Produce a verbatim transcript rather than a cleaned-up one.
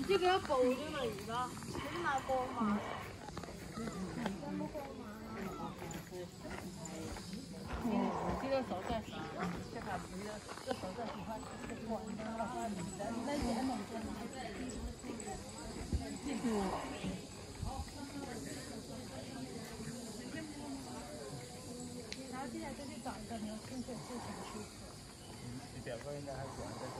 这个要補啫嘛，而家起碼過萬。有冇過萬啊？哦，這個手在啥？這個不要，這手在喜歡這個管的話，那錢弄在哪？嗯。然后现在就去找一个你有兴趣的事情去做。你表哥应该还喜欢这个。